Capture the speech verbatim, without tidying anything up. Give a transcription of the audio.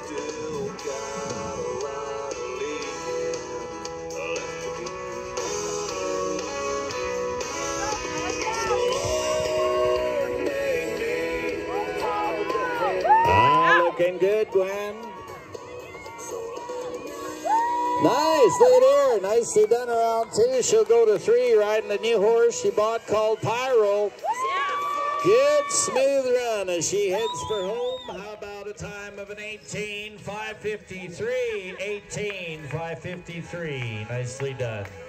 Looking good, Gwen. Nice, look at her. Nicely done around two. She'll go to three riding the new horse she bought called Pyro. Good smooth run as she heads for home. How about a time of an eighteen five fifty-three? eighteen five fifty-three. Nicely done.